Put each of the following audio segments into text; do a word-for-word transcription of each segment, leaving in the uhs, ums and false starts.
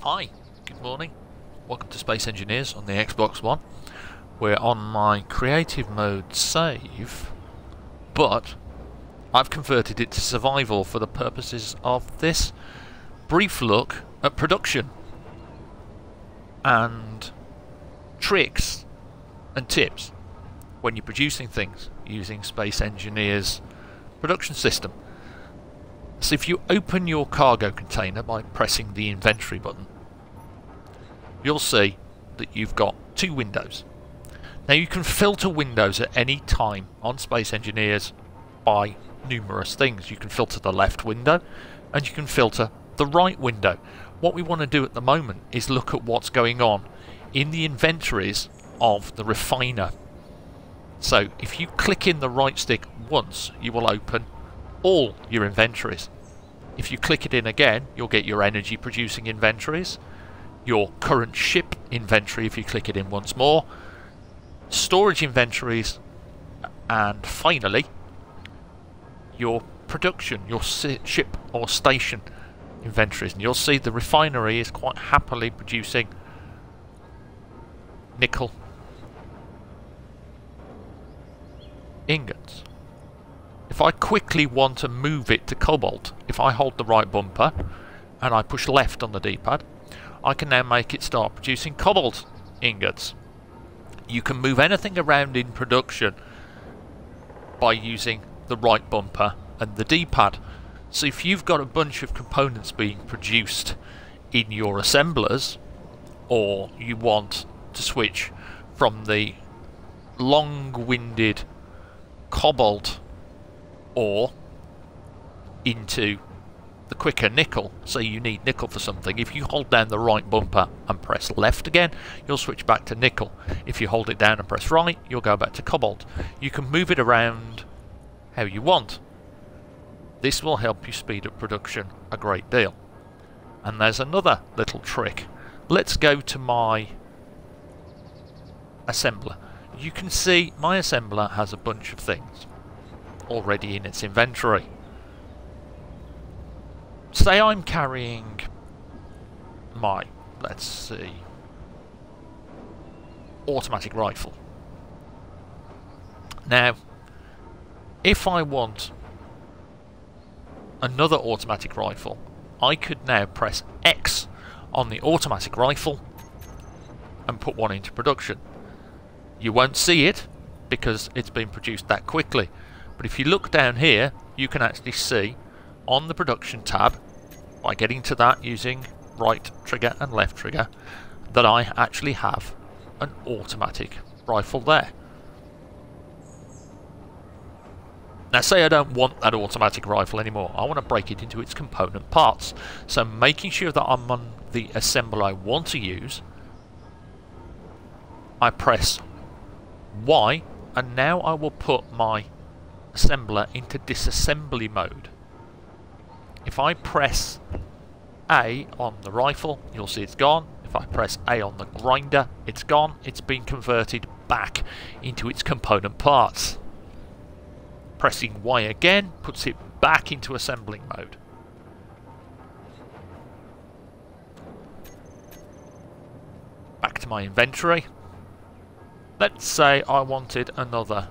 Hi, good morning. Welcome to Space Engineers on the Xbox One. We're on my creative mode save, but I've converted it to survival for the purposes of this brief look at production and tricks and tips when you're producing things using Space Engineers production system. So if you open your cargo container by pressing the inventory button, you'll see that you've got two windows. Now you can filter windows at any time on Space Engineers by numerous things. You can filter the left window and you can filter the right window. What we want to do at the moment is look at what's going on in the inventories of the refiner. So if you click in the right stick once, you will open all your inventories. If you click it in again, you'll get your energy producing inventories, your current ship inventory if you click it in once more, storage inventories, and finally your production, your ship or station inventories. And you'll see the refinery is quite happily producing nickel ingots. If I quickly want to move it to cobalt, if I hold the right bumper and I push left on the D-pad, I can now make it start producing cobalt ingots. You can move anything around in production by using the right bumper and the D-pad. So if you've got a bunch of components being produced in your assemblers, or you want to switch from the long-winded cobalt or into the quicker nickel, so you need nickel for something, if you hold down the right bumper and press left again, you'll switch back to nickel. If you hold it down and press right, you'll go back to cobalt. You can move it around how you want. This will help you speed up production a great deal. And there's another little trick. Let's go to my assembler. You can see my assembler has a bunch of things already in its inventory. Say I'm carrying my, let's see, automatic rifle. Now, if I want another automatic rifle, I could now press X on the automatic rifle and put one into production. You won't see it because it's been produced that quickly. But if you look down here, you can actually see on the production tab, by getting to that using right trigger and left trigger, that I actually have an automatic rifle there. Now say I don't want that automatic rifle anymore, I want to break it into its component parts. So making sure that I'm on the assembler I want to use, I press Y, and now I will put my assembler into disassembly mode. If I press A on the rifle, you'll see it's gone. If I press A on the grinder, it's gone. It's been converted back into its component parts. Pressing Y again puts it back into assembling mode. Back to my inventory. Let's say I wanted another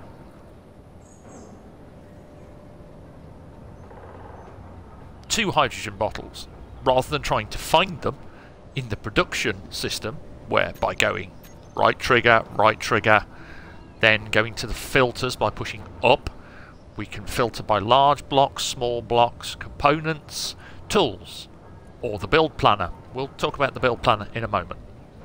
two hydrogen bottles, rather than trying to find them in the production system, where by going right trigger, right trigger, then going to the filters by pushing up, we can filter by large blocks, small blocks, components, tools, or the build planner. We'll talk about the build planner in a moment.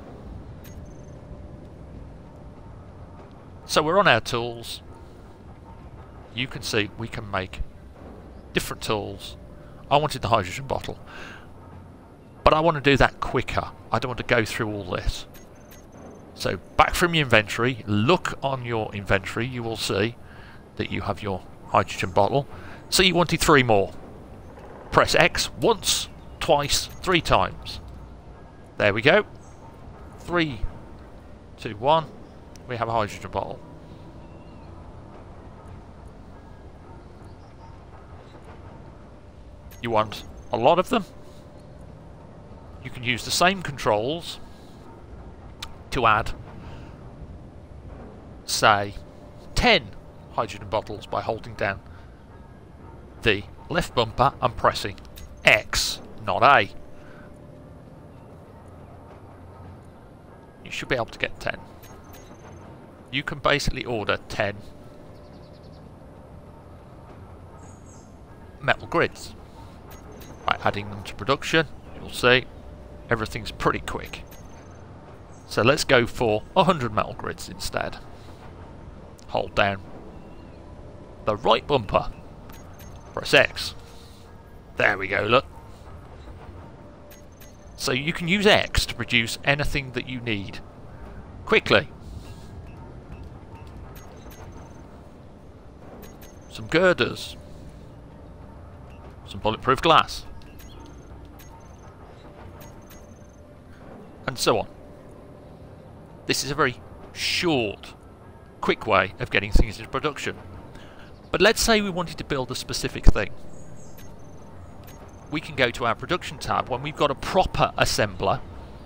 So we're on our tools. You can see we can make different tools. I wanted the hydrogen bottle, but I want to do that quicker. I don't want to go through all this. So back from your inventory, look on your inventory, you will see that you have your hydrogen bottle. So you wanted three more. Press X once, twice, three times. There we go. Three, two, one. We have a hydrogen bottle. You want a lot of them? you can use the same controls to add, say, ten hydrogen bottles by holding down the left bumper and pressing X, not A. You should be able to get ten. You can basically order ten metal grids. By adding them to production, you'll see everything's pretty quick. So let's go for one hundred metal grids instead. Hold down the right bumper, press X. There we go, look. So you can use X to produce anything that you need quickly. Some girders, some bulletproof glass, and so on. This is a very short, quick way of getting things into production. But let's say we wanted to build a specific thing. We can go to our production tab when we've got a proper assembler,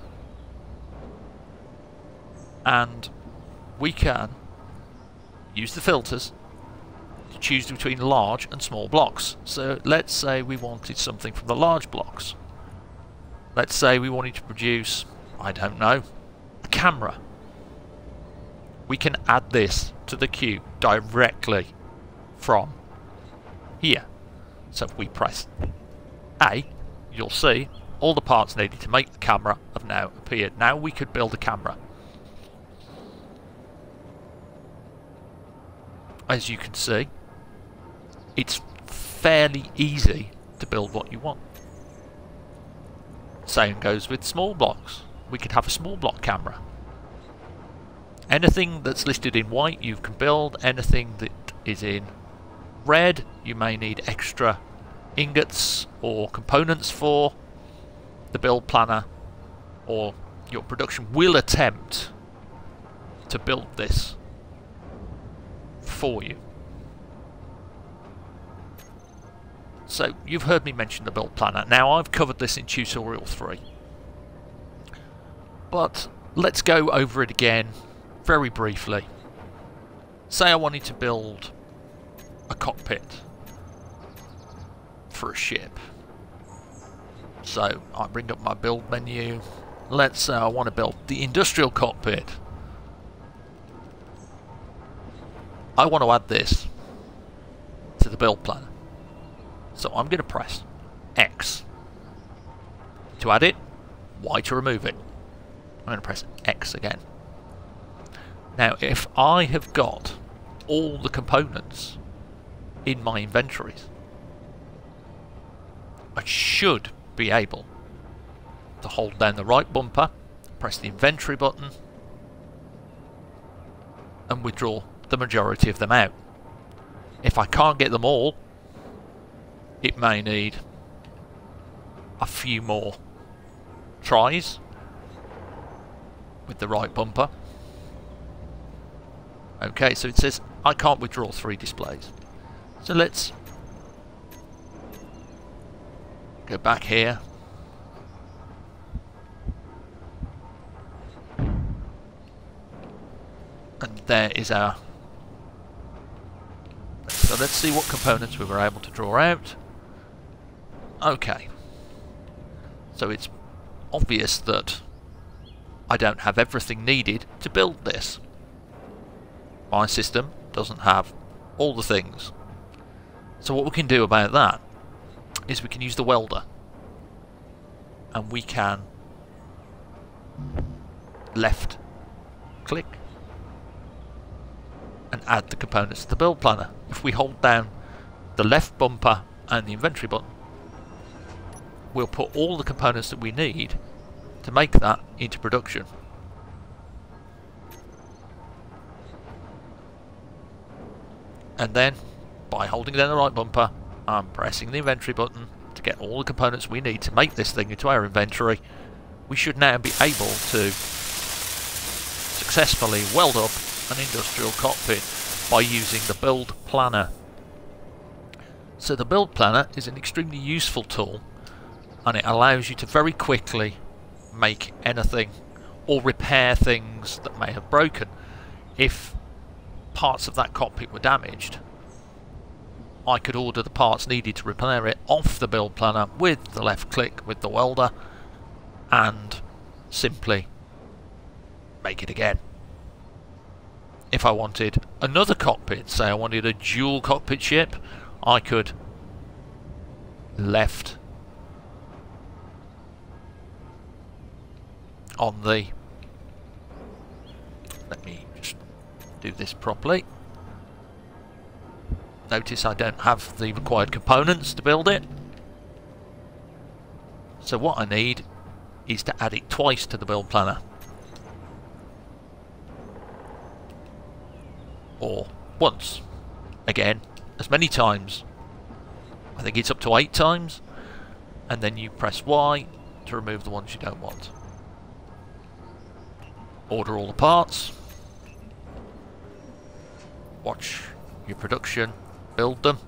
and we can use the filters to choose between large and small blocks. So let's say we wanted something from the large blocks. Let's say we wanted to produce, I don't know, a camera. We can add this to the queue directly from here. So if we press A, you'll see all the parts needed to make the camera have now appeared. Now we could build a camera. As you can see, it's fairly easy to build what you want. Same goes with small blocks. We could have a small block camera. Anything that's listed in white you can build. Anything that is in red you may need extra ingots or components for. The build planner or your production will attempt to build this for you. So you've heard me mention the build planner. Now I've covered this in tutorial three, but let's go over it again very briefly. Say I wanted to build a cockpit for a ship. So I bring up my build menu. Let's say I want to build the industrial cockpit. I want to add this to the build planner. So I'm going to press X to add it, Y to remove it. I'm going to press X again. Now if I have got all the components in my inventories, I should be able to hold down the right bumper, press the inventory button, and withdraw the majority of them out. If I can't get them all, it may need a few more tries with the right bumper. Okay, so it says I can't withdraw three displays. So let's go back here. And there is our... So let's see what components we were able to draw out. Okay. So it's obvious that I don't have everything needed to build this. My system doesn't have all the things. So what we can do about that is we can use the welder, and we can left click and add the components to the build planner. If we hold down the left bumper and the inventory button, we'll put all the components that we need to make that into production. And then by holding down the right bumper and pressing the inventory button to get all the components we need to make this thing into our inventory, we should now be able to successfully weld up an industrial cockpit by using the build planner. So the build planner is an extremely useful tool, and it allows you to very quickly make anything or repair things that may have broken. If parts of that cockpit were damaged, I could order the parts needed to repair it off the build planner with the left click with the welder and simply make it again. If I wanted another cockpit, say I wanted a dual cockpit ship, I could left on the, let me just do this properly. Notice I don't have the required components to build it. So what I need is to add it twice to the build planner. Or once. Again, as many times. I think it's up to eight times. And then you press Y to remove the ones you don't want. Order all the parts. Watch your production. Build them.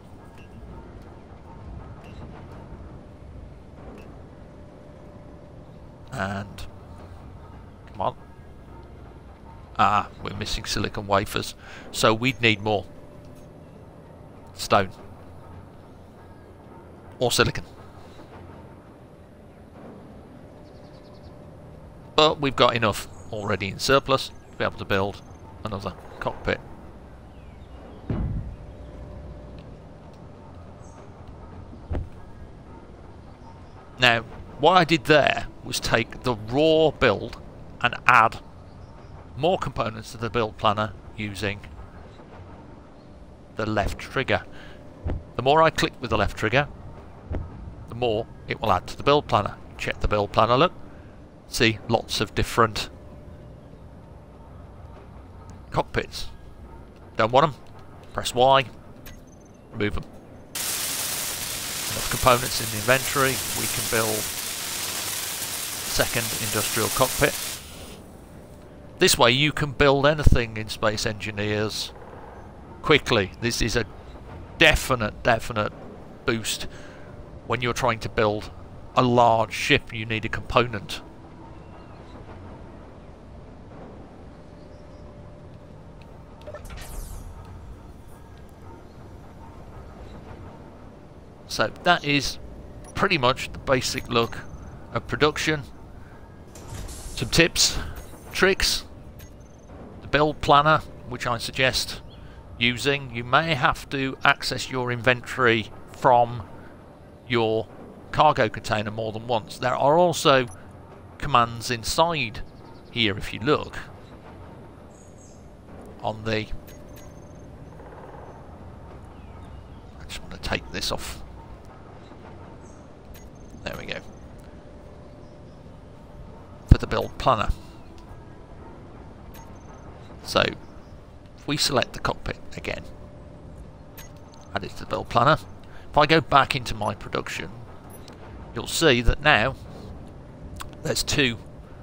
And come on. Ah, we're missing silicon wafers, so we'd need more stone or silicon. But we've got enough already in surplus to be able to build another cockpit. Now, what I did there was take the raw build and add more components to the build planner using the left trigger. The more I click with the left trigger, the more it will add to the build planner. Check the build planner, look. See lots of different cockpits. Don't want them? Press Y, remove them. Enough components in the inventory, we can build second industrial cockpit. This way you can build anything in Space Engineers quickly. This is a definite, definite boost when you're trying to build a large ship. You need a component. So that is pretty much the basic look of production. Some tips, tricks, the build planner, which I suggest using. You may have to access your inventory from your cargo container more than once. There are also commands inside here if you look on the, I just want to take this off. There we go. For the build planner. So, if we select the cockpit again, add it to the build planner. If I go back into my production, you'll see that now there's two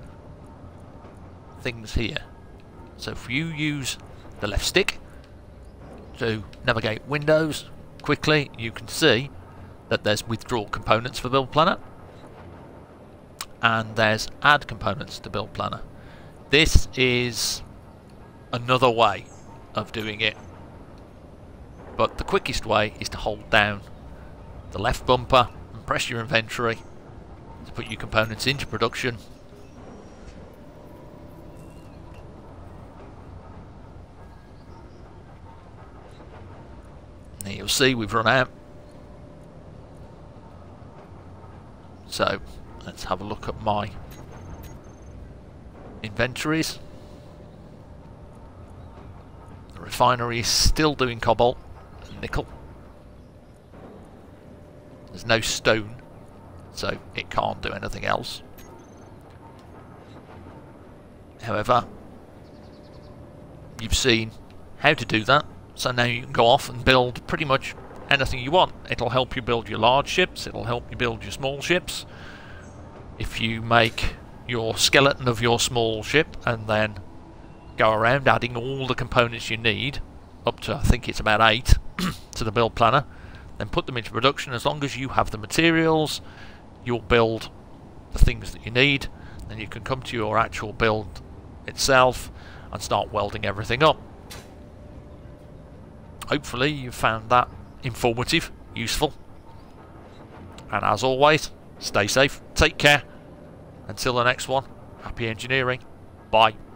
things here. So if you use the left stick to navigate windows quickly, you can see that there's withdraw components for build planner and there's add components to build planner. This is another way of doing it, but the quickest way is to hold down the left bumper and press your inventory to put your components into production. Now you'll see we've run out. So let's have a look at my inventories. The refinery is still doing cobalt and nickel. There's no stone, so it can't do anything else. However, you've seen how to do that, so now you can go off and build pretty much anything you want. It'll help you build your large ships, it'll help you build your small ships. If you make your skeleton of your small ship and then go around adding all the components you need, up to I think it's about eight, to the build planner, then put them into production. As long as you have the materials, you'll build the things that you need. and you can come to your actual build itself and start welding everything up. Hopefully you found that informative, useful, and as always, stay safe, take care. Until the next one, happy engineering, bye.